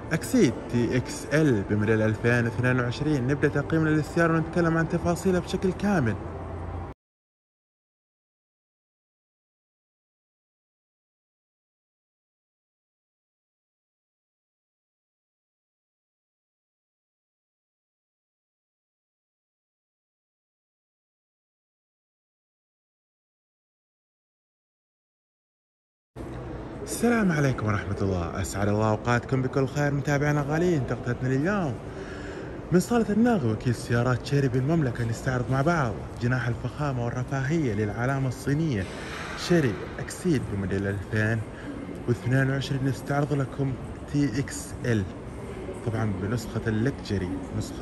اكسيد تي اكس ال بموديل 2022. نبدأ تقييمنا للسيارة ونتكلم عن تفاصيلها بشكل كامل. السلام عليكم ورحمة الله، أسعد الله أوقاتكم بكل خير متابعينا الغاليين. تغطيتنا لليوم من صالة الناغي وكيل سيارات شيري بالمملكة نستعرض مع بعض جناح الفخامة والرفاهية للعلامة الصينية شيري اكسيد بموديل 2022. نستعرض لكم تي اكس ال طبعا بنسخة اللكجري، نسخة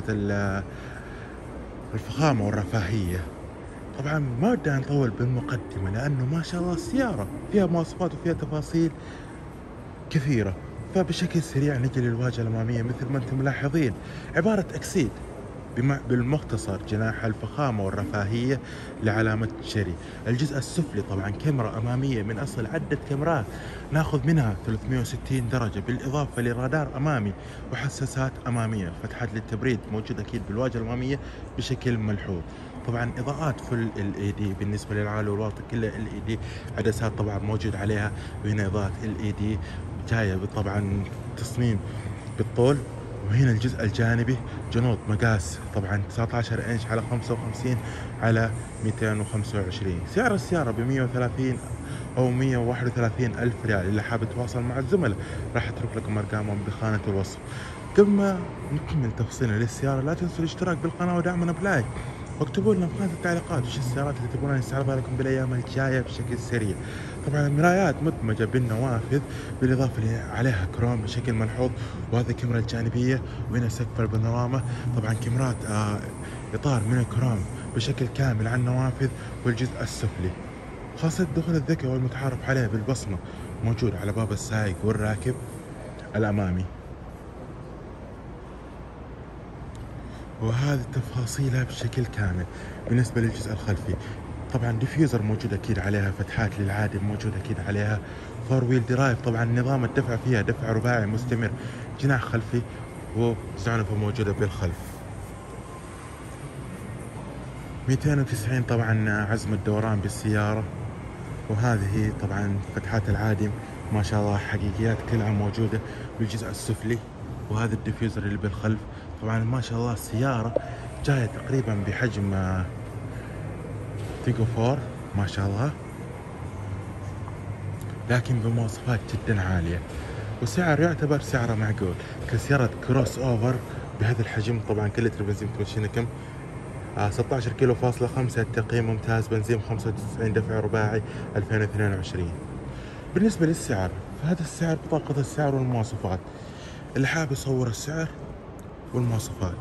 الفخامة والرفاهية. طبعا ما بدنا نطول بالمقدمة لأنه ما شاء الله السيارة فيها مواصفات وفيها تفاصيل كثيرة. فبشكل سريع نجي للواجهة الأمامية مثل ما أنتم ملاحظين، عبارة اكسيد بالمختصر جناح الفخامة والرفاهية لعلامة شيري. الجزء السفلي طبعا كاميرا أمامية من أصل عدة كاميرات ناخذ منها 360 درجة، بالإضافة لرادار أمامي وحساسات أمامية. فتحات للتبريد موجود أكيد بالواجهة الأمامية بشكل ملحوظ. طبعا إضاءات فل LED بالنسبة للعالي والواطي كلها LED. عدسات طبعا موجود عليها، وهنا إضاءة LED جاية طبعا تصميم بالطول. وهنا الجزء الجانبي جنوط مقاس طبعا 19 انش على 55 على 225. سعر السيارة ب 130 او 131 الف ريال. اللي حاب يتواصل مع الزملاء راح اترك لكم ارقامهم بخانة الوصف. قبل ما نكمل تفصيلنا للسيارة لا تنسوا الاشتراك بالقناة ودعمنا بلايك، واكتبوا لنا بخانة التعليقات وش السيارات اللي تبغون نستعرضها لكم بالايام الجاية بشكل سريع. طبعا المرايات مدمجة بالنوافذ بالاضافة عليها كروم بشكل ملحوظ، وهذه الكاميرا الجانبية، وهنا سقف البانوراما. طبعا كاميرات اطار من الكروم بشكل كامل على النوافذ والجزء السفلي. خاصة الدخول الذكي والمتعارف عليه بالبصمة موجود على باب السائق والراكب الأمامي. وهذه تفاصيلها بشكل كامل. بالنسبة للجزء الخلفي طبعا ديفيوزر موجود أكيد عليها، فتحات للعادم موجود أكيد عليها، فور ويل درايف. طبعا نظام الدفع فيها دفع رباعي مستمر، جناح خلفي وزعنفة موجودة بالخلف. 290 طبعا عزم الدوران بالسيارة. وهذه طبعا فتحات العادم ما شاء الله حقيقيات كلها موجودة بالجزء السفلي. وهذا الديفيوزر اللي بالخلف. طبعا ما شاء الله السيارة جاية تقريبا بحجم تيجو 4 ما شاء الله، لكن بمواصفات جدا عالية، وسعر يعتبر سعره معقول كسيارة كروس اوفر بهذا الحجم. طبعا كل لتر بنزين تمشي لكم 16 كيلو فاصلة 5. التقييم ممتاز، بنزين 95، دفع رباعي 2022. بالنسبة للسعر فهذا السعر بطاقة السعر والمواصفات. اللي حاب يصور السعر والمواصفات.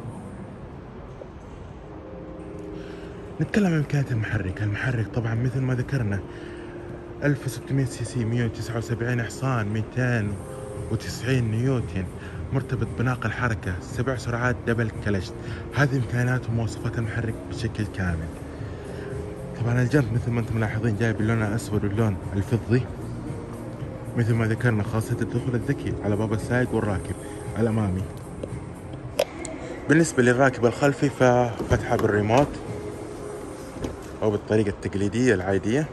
نتكلم عن إمكانية المحرك طبعا مثل ما ذكرنا 1600 سي سي، 179 حصان، 290 نيوتن، مرتبط بناقل حركة، 7 سرعات، دبل كلش. هذه إمكانيات ومواصفات المحرك بشكل كامل. طبعا الجنب مثل ما انتم ملاحظين جاي باللون الأسود واللون الفضي مثل ما ذكرنا، خاصة الدخول الذكي على باب السائق والراكب الأمامي. بالنسبة للراكب الخلفي ففتحة بالريموت أو بالطريقة التقليدية العادية.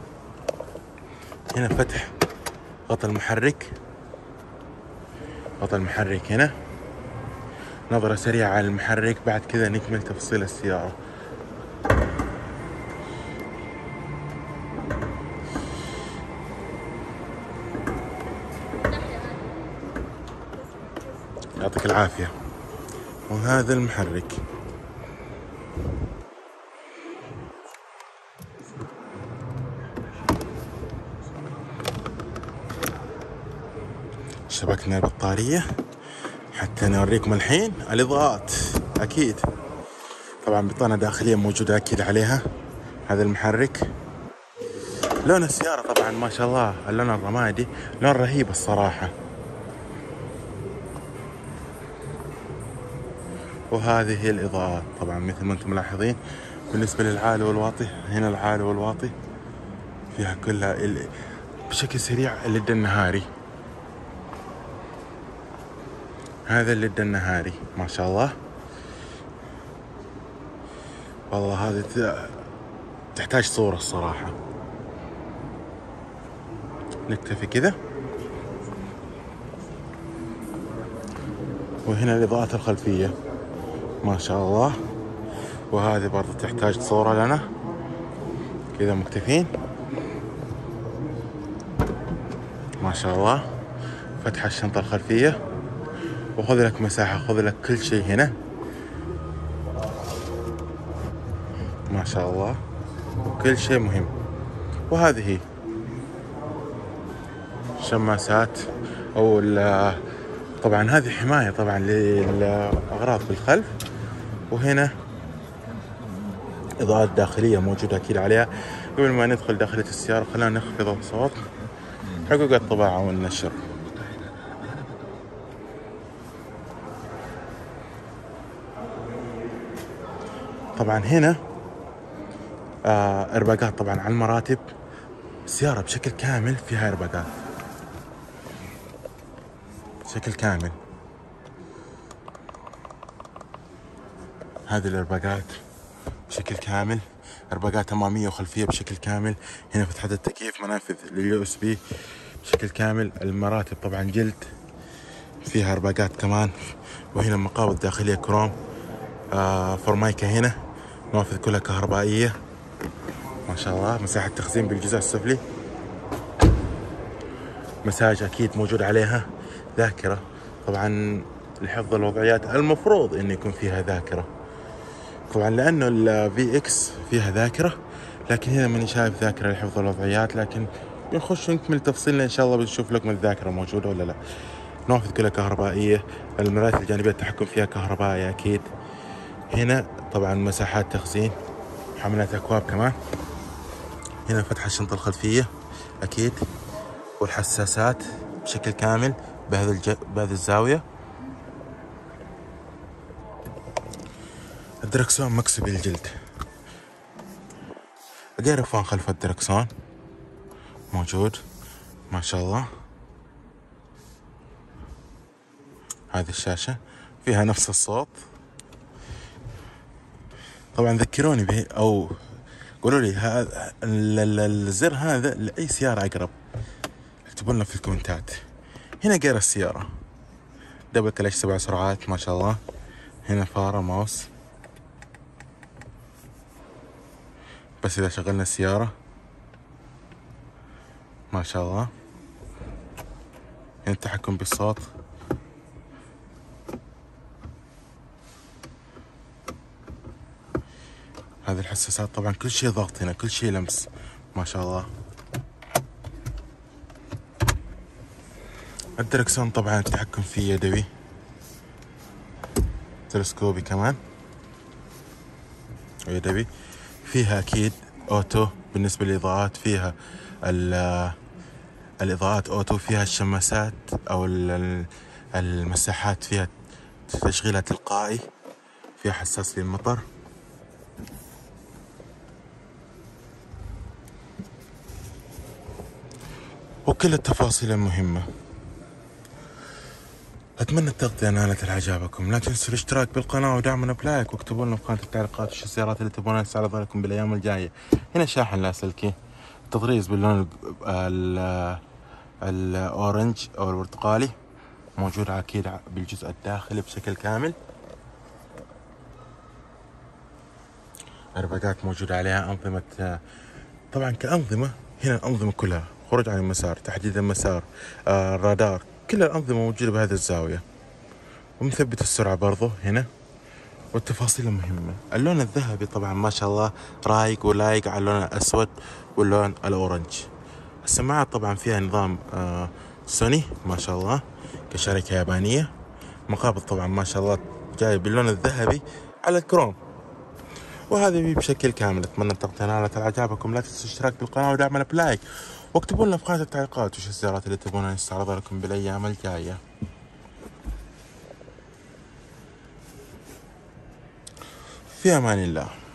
هنا فتح غطاء المحرك، غطاء المحرك هنا. نظرة سريعة على المحرك، بعد كذا نكمل تفصيل السيارة. يعطيك العافية. وهذا المحرك. شبكنا البطارية حتى نوريكم الحين الإضاءات. أكيد طبعا بطانة داخلية موجودة أكيد عليها. هذا المحرك. لون السيارة طبعا ما شاء الله اللون الرمادي لون رهيب الصراحة. وهذه هي الإضاءات طبعا مثل ما انتم ملاحظين. بالنسبة للعالي والواطي، هنا العالي والواطي فيها كلها بشكل سريع الليد النهاري. هذا الليد النهاري ما شاء الله. والله هذه تحتاج صورة الصراحة. نكتفي كذا. وهنا الإضاءات الخلفية ما شاء الله، وهذه برضو تحتاج صورة لنا كذا. مكتفين ما شاء الله. فتح الشنطة الخلفية، وخذ لك مساحة، خذ لك كل شيء هنا ما شاء الله، كل شيء مهم. وهذه شماسات او طبعا هذه حماية طبعا للأغراض بالخلف. وهنا إضاءات داخلية موجودة أكيد عليها. قبل ما ندخل داخلية السيارة خلينا نخفض الصوت حقوق الطباعة والنشر. طبعا هنا إرباقات طبعا على المراتب. السيارة بشكل كامل فيها إرباقات بشكل كامل. هذه الإرباقات بشكل كامل، إرباقات أمامية وخلفية بشكل كامل. هنا فتحة التكييف، منافذ لليو اس بي بشكل كامل. المراتب طبعا جلد، فيها إرباقات كمان. وهنا مقابض داخلية كروم، فورمايكا. هنا نوافذ كلها كهربائية ما شاء الله. مساحة تخزين بالجزء السفلي. مساج أكيد موجود عليها. ذاكرة طبعا لحفظ الوضعيات، المفروض إنه يكون فيها ذاكرة طبعا لأنه الفي اكس فيها ذاكرة، لكن هنا ماني شايف ذاكرة لحفظ الوضعيات. لكن نخش نكمل تفصيلنا إن شاء الله، بنشوف لكم الذاكرة موجودة ولا لا. نوافذ كلها كهربائية. المرايات الجانبية التحكم فيها كهربائي أكيد. هنا طبعا مساحات تخزين، حملات أكواب كمان. هنا فتح الشنطة الخلفية أكيد، والحساسات بشكل كامل بهذه الزاوية. الدركسون مكسي بالجلد. الجيرفون خلف الدركسون موجود ما شاء الله. هذه الشاشة فيها نفس الصوت. طبعا ذكروني به او قولوا لي هذا الزر هذا لأي سيارة أقرب، اكتبوا لنا في الكومنتات. هنا جير السيارة، دبل كلش 7 سرعات ما شاء الله. هنا فارة ماوس بس إذا شغلنا السيارة ما شاء الله. هنا التحكم بالصوت. هذه الحساسات طبعا كل شيء ضغط هنا، كل شيء لمس ما شاء الله. الدركسون طبعا التحكم فيه يدوي، تلسكوبي كمان ويدوي. فيها أكيد أوتو بالنسبة للإضاءات، فيها الإضاءات أوتو. فيها الشماسات أو المساحات فيها تشغيلها تلقائي. فيها حساس للمطر. وكل التفاصيل المهمة. أتمنى التغطية نالت إعجابكم. لا تنسوا الاشتراك بالقناة ودعمنا بلايك، واكتبوا لنا في قناة التعليقات وش السيارات اللي تبغونها نستعرضها لكم بالأيام الجاية. هنا شاحن لاسلكي، تطريز باللون الأورنج أو البرتقالي، موجود أكيد بالجزء الداخلي بشكل كامل. إرباقات موجودة عليها. أنظمة طبعا كأنظمة، هنا الأنظمة كلها خروج عن المسار، تحديد المسار، الرادار، كل الأنظمة موجودة بهذه الزاوية. ومثبت السرعة برضو هنا. والتفاصيل المهمة، اللون الذهبي طبعا ما شاء الله رايق ولايق على اللون الأسود واللون الأورنج. السماعات طبعا فيها نظام سوني ما شاء الله كشركة يابانية. مقابض طبعا ما شاء الله جاي باللون الذهبي على الكروم. وهذه بشكل كامل. أتمنى التغطية نالت إعجابكم. لا تنسوا الاشتراك بالقناة ودعمنا بلايك، واكتبوا لنا في قناة التعليقات وش السيارات اللي تبغون نستعرضها لكم بالأيام الجاية. في أمان الله.